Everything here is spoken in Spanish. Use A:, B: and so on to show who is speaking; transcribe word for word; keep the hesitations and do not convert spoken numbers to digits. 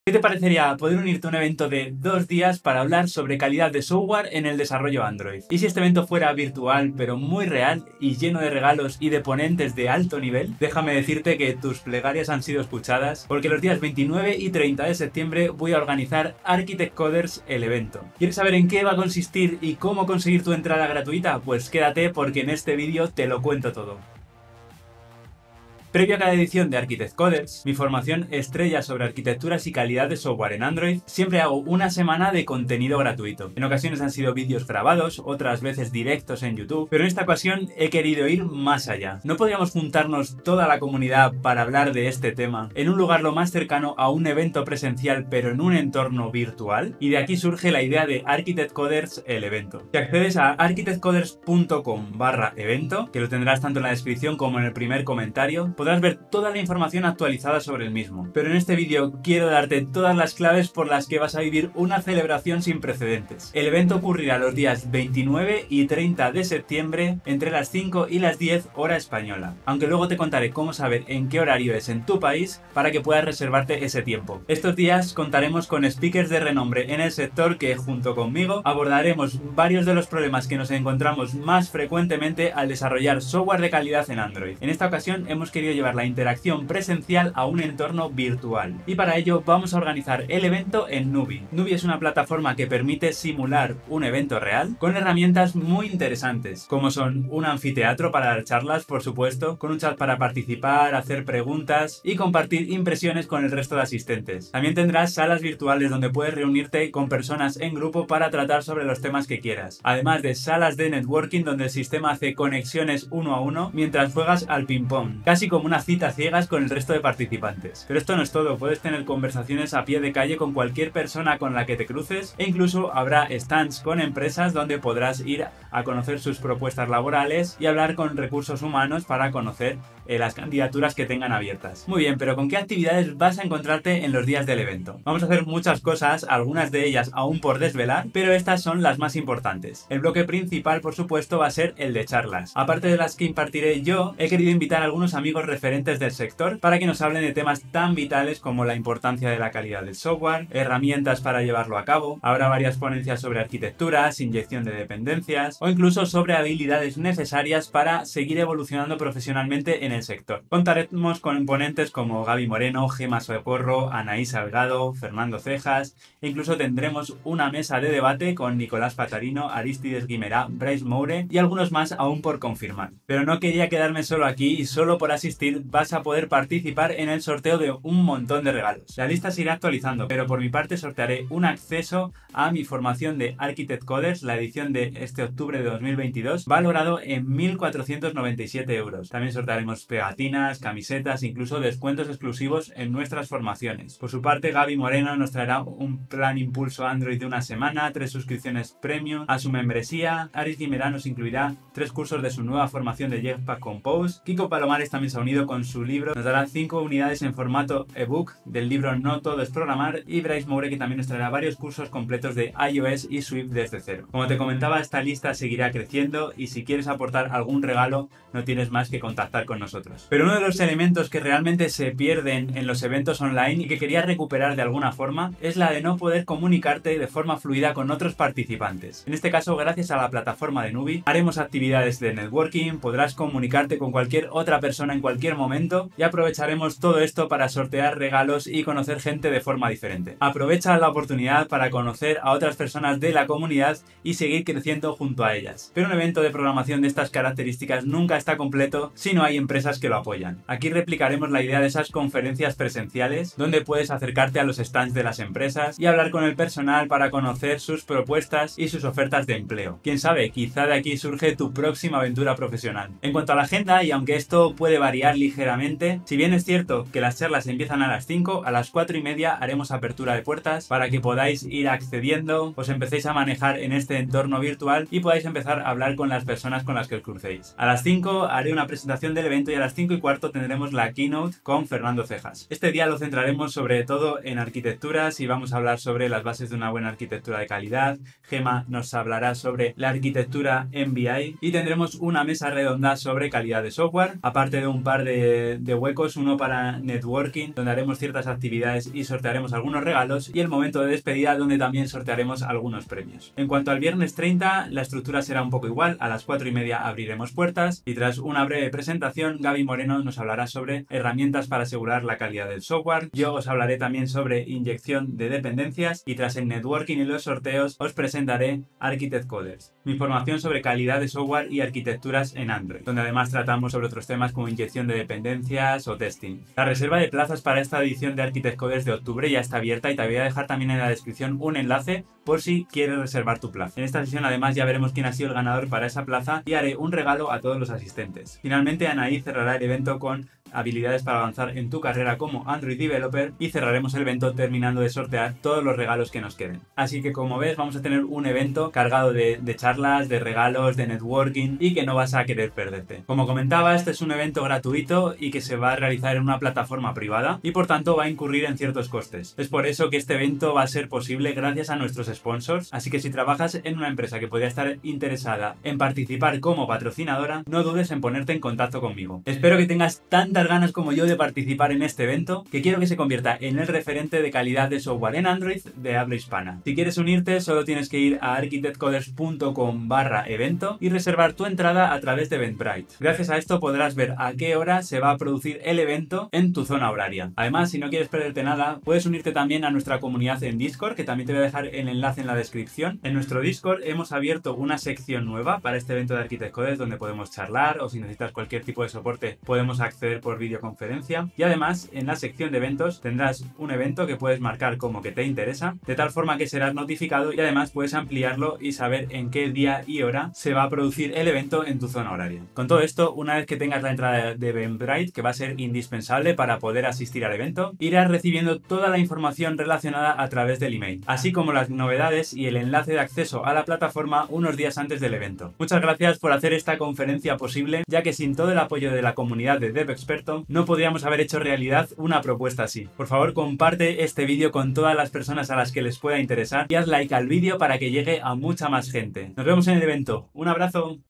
A: ¿Qué te parecería poder unirte a un evento de dos días para hablar sobre calidad de software en el desarrollo Android? ¿Y si este evento fuera virtual, pero muy real y lleno de regalos y de ponentes de alto nivel? Déjame decirte que tus plegarias han sido escuchadas, porque los días veintinueve y treinta de septiembre voy a organizar Architect Coders, el evento. ¿Quieres saber en qué va a consistir y cómo conseguir tu entrada gratuita? Pues quédate, porque en este vídeo te lo cuento todo. Previo a cada edición de Architect Coders, mi formación estrella sobre arquitecturas y calidad de software en Android, siempre hago una semana de contenido gratuito. En ocasiones han sido vídeos grabados, otras veces directos en YouTube, pero en esta ocasión he querido ir más allá. ¿No podríamos juntarnos toda la comunidad para hablar de este tema en un lugar lo más cercano a un evento presencial, pero en un entorno virtual? Y de aquí surge la idea de Architect Coders, el evento. Si accedes a architect coders punto com barra evento, que lo tendrás tanto en la descripción como en el primer comentario, podrás ver toda la información actualizada sobre el mismo. Pero en este vídeo quiero darte todas las claves por las que vas a vivir una celebración sin precedentes. El evento ocurrirá los días veintinueve y treinta de septiembre entre las cinco y las diez hora española, aunque luego te contaré cómo saber en qué horario es en tu país para que puedas reservarte ese tiempo. Estos días contaremos con speakers de renombre en el sector que, junto conmigo, abordaremos varios de los problemas que nos encontramos más frecuentemente al desarrollar software de calidad en Android. En esta ocasión hemos querido llevar la interacción presencial a un entorno virtual, y para ello vamos a organizar el evento en Nubi. Nubi es una plataforma que permite simular un evento real con herramientas muy interesantes, como son un anfiteatro para dar charlas, por supuesto, con un chat para participar, hacer preguntas y compartir impresiones con el resto de asistentes. También tendrás salas virtuales donde puedes reunirte con personas en grupo para tratar sobre los temas que quieras, además de salas de networking donde el sistema hace conexiones uno a uno mientras juegas al ping pong, casi como una cita ciegas con el resto de participantes. Pero esto no es todo, puedes tener conversaciones a pie de calle con cualquier persona con la que te cruces, e incluso habrá stands con empresas donde podrás ir a conocer sus propuestas laborales y hablar con recursos humanos para conocer eh, las candidaturas que tengan abiertas. Muy bien, pero ¿con qué actividades vas a encontrarte en los días del evento? Vamos a hacer muchas cosas, algunas de ellas aún por desvelar, pero estas son las más importantes. El bloque principal, por supuesto, va a ser el de charlas. Aparte de las que impartiré yo, he querido invitar a algunos amigos referentes del sector para que nos hablen de temas tan vitales como la importancia de la calidad del software, herramientas para llevarlo a cabo. Habrá varias ponencias sobre arquitecturas, inyección de dependencias o incluso sobre habilidades necesarias para seguir evolucionando profesionalmente en el sector. Contaremos con ponentes como Gaby Moreno, Gema Socorro, Anaí Salgado, Fernando Cejas, e incluso tendremos una mesa de debate con Nicolás Patarino, Aristides Guimerá, Bryce Moure y algunos más aún por confirmar. Pero no quería quedarme solo aquí, y solo por asistir vas a poder participar en el sorteo de un montón de regalos. La lista se irá actualizando, pero por mi parte sortearé un acceso a mi formación de Architect Coders, la edición de este octubre de dos mil veintidós, valorado en mil cuatrocientos noventa y siete euros. También sortearemos pegatinas, camisetas, incluso descuentos exclusivos en nuestras formaciones. Por su parte, Gaby Moreno nos traerá un plan impulso Android de una semana, tres suscripciones premium a su membresía. Aris Guimerá nos incluirá tres cursos de su nueva formación de Jetpack Compose. Kiko Palomares también se ha unido con su libro, nos dará cinco unidades en formato ebook del libro No todo es programar, y Bryce Moure, que también nos traerá varios cursos completos de iOS y Swift desde cero. Como te comentaba, esta lista seguirá creciendo, y si quieres aportar algún regalo no tienes más que contactar con nosotros. Pero uno de los elementos que realmente se pierden en los eventos online y que quería recuperar de alguna forma es la de no poder comunicarte de forma fluida con otros participantes. En este caso, gracias a la plataforma de Nubi, haremos actividades de networking, podrás comunicarte con cualquier otra persona en cualquier momento, y aprovecharemos todo esto para sortear regalos y conocer gente de forma diferente. Aprovecha la oportunidad para conocer a otras personas de la comunidad y seguir creciendo junto a ellas. Pero un evento de programación de estas características nunca está completo si no hay empresas que lo apoyan. Aquí replicaremos la idea de esas conferencias presenciales donde puedes acercarte a los stands de las empresas y hablar con el personal para conocer sus propuestas y sus ofertas de empleo. Quién sabe, quizá de aquí surge tu próxima aventura profesional. En cuanto a la agenda, y aunque esto puede variar ligeramente, si bien es cierto que las charlas empiezan a las cinco, a las cuatro y media haremos apertura de puertas para que podáis ir accediendo, os empecéis a manejar en este entorno virtual y podáis empezar a hablar con las personas con las que os crucéis. A las cinco haré una presentación del evento y a las cinco y cuarto tendremos la keynote con Fernando Cejas. Este día lo centraremos sobre todo en arquitecturas y vamos a hablar sobre las bases de una buena arquitectura de calidad. Gemma nos hablará sobre la arquitectura M V I y tendremos una mesa redonda sobre calidad de software, aparte de un par de, de huecos, uno para networking, donde haremos ciertas actividades y sortearemos algunos regalos, y el momento de despedida, donde también sortearemos algunos premios. En cuanto al viernes treinta, la estructura será un poco igual. A las cuatro y media abriremos puertas y tras una breve presentación, Gaby Moreno nos hablará sobre herramientas para asegurar la calidad del software. Yo os hablaré también sobre inyección de dependencias y tras el networking y los sorteos os presentaré Architect Coders, mi formación sobre calidad de software y arquitecturas en Android, donde además tratamos sobre otros temas como inyección de dependencias o testing. La reserva de plazas para esta edición de Architect Coders de octubre ya está abierta y te voy a dejar también en la descripción un enlace por si quieres reservar tu plaza. En esta sesión además ya veremos quién ha sido el ganador para esa plaza y haré un regalo a todos los asistentes. Finalmente Anaí cerrará el evento con habilidades para avanzar en tu carrera como Android Developer y cerraremos el evento terminando de sortear todos los regalos que nos queden. Así que como ves vamos a tener un evento cargado de, de charlas, de regalos, de networking y que no vas a querer perderte. Como comentaba, este es un evento gratuito y que se va a realizar en una plataforma privada y por tanto va a incurrir en ciertos costes. Es por eso que este evento va a ser posible gracias a nuestros sponsors, así que si trabajas en una empresa que podría estar interesada en participar como patrocinadora, no dudes en ponerte en contacto conmigo. Espero que tengas tantas ganas como yo de participar en este evento, que quiero que se convierta en el referente de calidad de software en Android de habla hispana. Si quieres unirte, solo tienes que ir a architectcoders punto com barra evento y reservar tu entrada a través de Eventbrite. Gracias a esto podrás ver a qué hora se va a producir el evento en tu zona horaria. Además, si no quieres perderte nada, puedes unirte también a nuestra comunidad en Discord, que también te voy a dejar el enlace en la descripción. En nuestro Discord hemos abierto una sección nueva para este evento de Architect Coders donde podemos charlar, o si necesitas cualquier tipo de soporte podemos acceder por videoconferencia, y además en la sección de eventos tendrás un evento que puedes marcar como que te interesa, de tal forma que serás notificado y además puedes ampliarlo y saber en qué día y hora se va a producir el evento en tu zona horaria. Con todo esto, una vez que tengas la entrada de Eventbrite, que va a ser indispensable para poder asistir al evento, irás recibiendo toda la información relacionada a través del email, así como las novedades y el enlace de acceso a la plataforma unos días antes del evento. Muchas gracias por hacer esta conferencia posible, ya que sin todo el apoyo de la comunidad de DevExperto no podríamos haber hecho realidad una propuesta así. Por favor, comparte este vídeo con todas las personas a las que les pueda interesar y haz like al vídeo para que llegue a mucha más gente. Nos vemos en el evento. Un abrazo.